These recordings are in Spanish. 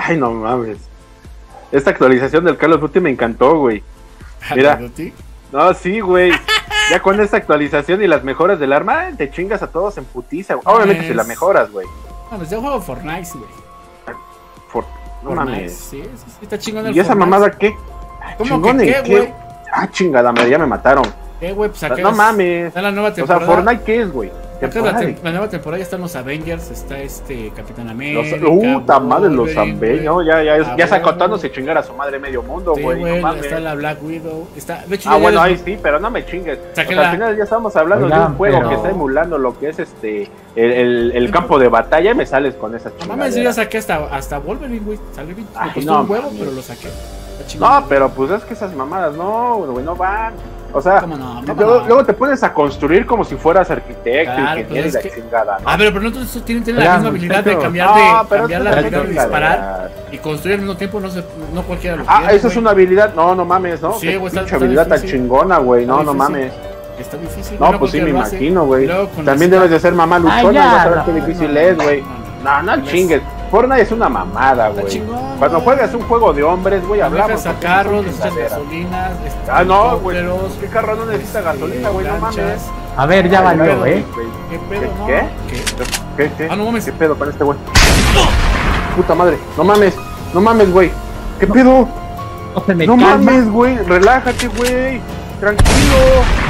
Ay, no mames. Esta actualización del Call of Duty me encantó, güey. Mira. No, sí, güey. Ya con esta actualización y las mejoras del arma, te chingas a todos en putiza. Obviamente si la mejoras, güey. No, pues yo juego Fortnite, güey. No mames. Sí, está chingón el ¿Y esa Fortnite. mamada qué? ¿Cómo que qué, güey? Ah, chingada madre, ya me mataron. Güey, pues acá no mames. Está la nueva temporada. O sea, ¿Fortnite qué es, güey? La nueva temporada ya están los Avengers, está Capitán América. Puta madre, los Avengers. No, ya sacó Thanos y chingar a su madre medio mundo, güey. Sí, no está la Black Widow. De hecho, bueno, ahí sí, pero no me chingues. O sea, al final ya estamos hablando de un juego que está emulando lo que es el campo de batalla y me sales con esas chingaderas. No mames, yo ya saqué hasta Wolverine, güey. Me costó un huevo, pero lo saqué. No, pero pues es que esas mamadas no, güey, no van. O sea, luego te pones a construir como si fueras arquitecto, ingeniero y la chingada, ¿no? Pero no todos tienen la misma habilidad de cambiar la habilidad de disparar y construir al mismo tiempo, no cualquiera lo tiene. Eso es una habilidad, no mames, ¿no? Sí, güey, pinche habilidad tan chingona, güey, no mames. Está difícil. No, pues sí me imagino, güey. También debes de ser mamá luchona, vas a ver qué difícil es, güey. No chingues. Fortnite es una mamada, güey. Cuando juegas un juego de hombres, güey, hablamos. Dejas a carros, necesitas gasolinas. No, güey. ¿Qué carro no necesita gasolina, güey? No mames. A ver, ya valió, ¿eh? ¿Qué pedo? ¿Qué? No mames. ¿Qué pedo con este güey? Puta madre. No mames, güey. ¿Qué pedo? No mames, güey. Relájate, güey. Tranquilo.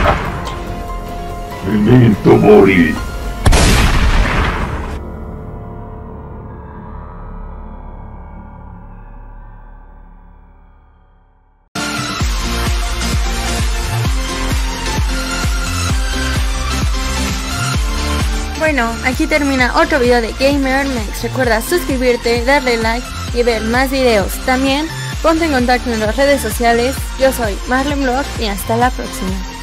Memento Mori. Bueno, aquí termina otro video de GamerMex. Recuerda suscribirte, darle like y ver más videos. También ponte en contacto en las redes sociales. Yo soy Marlon Vlog y hasta la próxima.